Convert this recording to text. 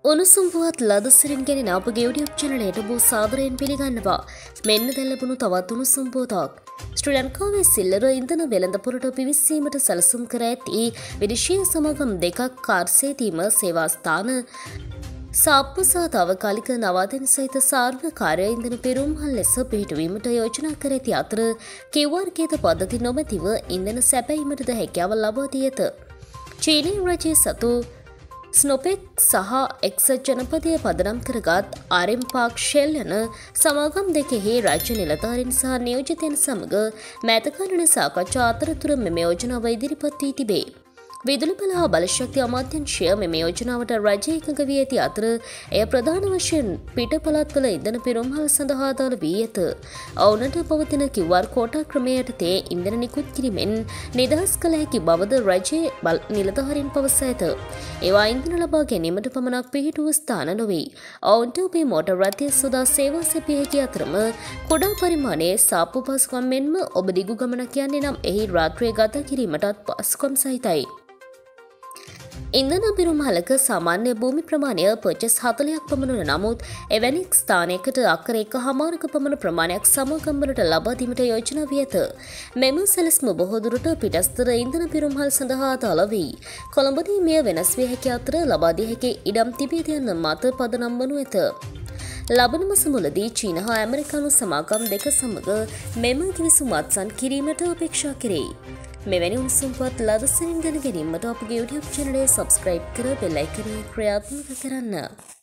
උණුසුම් පුවත් ලදසිරින් ගෙනෙන අපගේ YouTube channel එකට බොහෝ සාදරයෙන් පිළිගන්නවා. මෙන්න දැන් ලැබුණු තවත් උණුසුම් පුවතක්. ශ්‍රී ලංකාවේ සිල්ලර ඉන්ධන වෙළඳපොළට පිවිසීමට සැලසුම් කර ඇති විදේශීය සමාගම් දෙකක් කාර්යසේදීම සේවා ස්ථාන සාප්පු සහ තාවකාලික නවාතැන් සහිත සාර්වකාර්ය ඉන්ධන පෙරමුම්හල් ලෙස පිහිටුවීමට යෝජනා කර ඇති අතර QR ගේද පද්ධති නොමැතිව ඉන්ධන සැපයීමටද හැකියාව ලබා දී ඇත. චීනීය රජයේ සතු ස්නොපෙක් සහ එක්සත් ජනපදය පදනම් කරගත් ආරෙම් පාක් ෂෙල් යන සමාගම් දෙකෙහි රාජ්‍ය නිලධාරීන් සහ නියෝජිතයන් සමග මෑතකාලීන සාකච්ඡා අතරතුර මෙම යෝජනාව ඉදිරිපත් වී තිබේ. විදුලි බල හා බලශක්ති අමාත්‍යාංශය මෙම යෝජනාවට රජය එකඟ වී ඇති අතර එය ප්‍රධාන වශයෙන් පිට පළාත්වල ඉන්ධන පෙරමුම්හල් සඳහා අදාළ වී ඇත. ඔවුනට පවතින QR කෝටා ක්‍රමය යටතේ ඉන්ධන නිකුත් කිරීමෙන් නිදහස් කළ හැකි බවද රජයේ නිලධාරීන් පවසා ඇත. ඒවා ඉන්ධන ලබා ගැනීමට පමණක් පිහිටුව ස්ථාන නොවේ. ඔවුන්ට ඔබේ මෝටර් රථය සොදා සේවා සැපිය හැකි අතරම කුඩා පරිමාණයේ සාප්පු පහසුකම් මෙන්ම ඔබ දිගු ගමනක් යන්නේ නම් එහි රාත්‍රියේ ගත කිරීමටත් පහසුකම් සහිතයි. ඉන්ධන පෙරමුම්හලක සාමාන්‍ය භූමි ප්‍රමාණය පර්චස් 40ක් පමණ වන නමුත් එවැනි ස්ථානයකට අක්කර 1.5ක පමණ ප්‍රමාණයක් සමාගම්වලට ලබා දීමට යෝජනා වී ඇත. මෙම සැලැස්ම බොහෝ දුරට පිටස්තර ඉන්ධන පෙරමුම්හල් සඳහා අදාළ වෙයි. කොළඹදී මෙය වෙනස් විය හැකි අතර ලබා දිය හැකි ඉඩම් තිබේද යන මත පදනම් වනු ඇත. ලබන මස මුලදී චීන හා ඇමරිකානු සමාගම් දෙක සමග මෙම කිවිසුම් අත්සන් කිරීමට අපේක්ෂා කෙරෙයි. මෙවැනි උණුසුම් පුවත් ලදසිරින් දැන ගැනීමට අපගේ YouTube channel එක subscribe කර bell icon එක ක්‍රියාත්මක කරන්න.